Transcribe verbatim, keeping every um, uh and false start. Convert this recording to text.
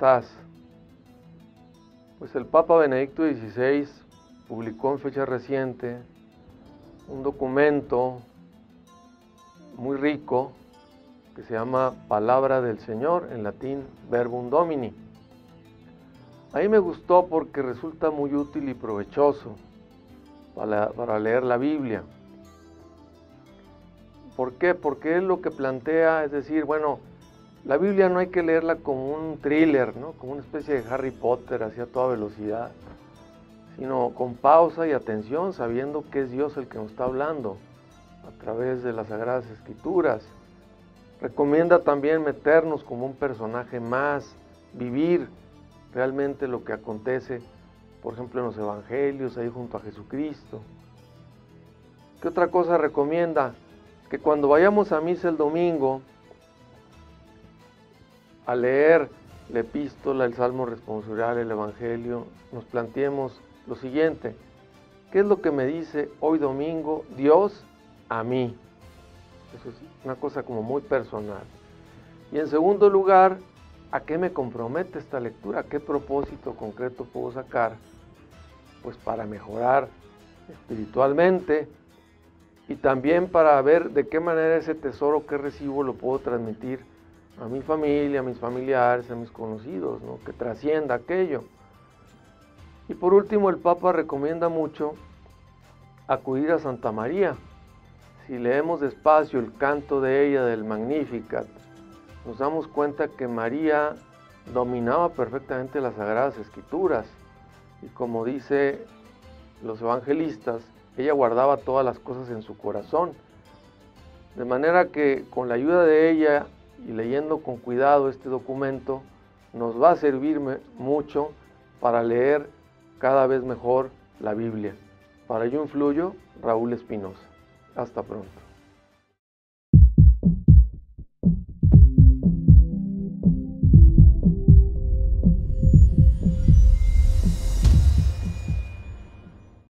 estás? Pues el Papa Benedicto dieciséis publicó en fecha reciente un documento muy rico que se llama Palabra del Señor, en latín Verbum Domini. Ahí me gustó porque resulta muy útil y provechoso para, para leer la Biblia. ¿Por qué? Porque él lo que plantea es decir, bueno, la Biblia no hay que leerla como un thriller, ¿no? Como una especie de Harry Potter, así a toda velocidad, sino con pausa y atención, sabiendo que es Dios el que nos está hablando a través de las Sagradas Escrituras. Recomienda también meternos como un personaje más, vivir realmente lo que acontece, por ejemplo, en los Evangelios, ahí junto a Jesucristo. ¿Qué otra cosa recomienda? Que cuando vayamos a misa el domingo, a leer la epístola, el salmo responsorial, el Evangelio, nos planteemos lo siguiente: ¿qué es lo que me dice hoy domingo Dios a mí? Eso es una cosa como muy personal. Y en segundo lugar, ¿a qué me compromete esta lectura? ¿A qué propósito concreto puedo sacar? Pues para mejorar espiritualmente y también para ver de qué manera ese tesoro que recibo lo puedo transmitir a mi familia, a mis familiares, a mis conocidos, ¿no? Que trascienda aquello. Y por último, el Papa recomienda mucho acudir a Santa María. Si leemos despacio el canto de ella del Magnificat, nos damos cuenta que María dominaba perfectamente las Sagradas Escrituras y, como dice los evangelistas, ella guardaba todas las cosas en su corazón, de manera que con la ayuda de ella y leyendo con cuidado este documento nos va a servir mucho para leer cada vez mejor la Biblia. Para ello influyo, Raúl Espinosa. Hasta pronto.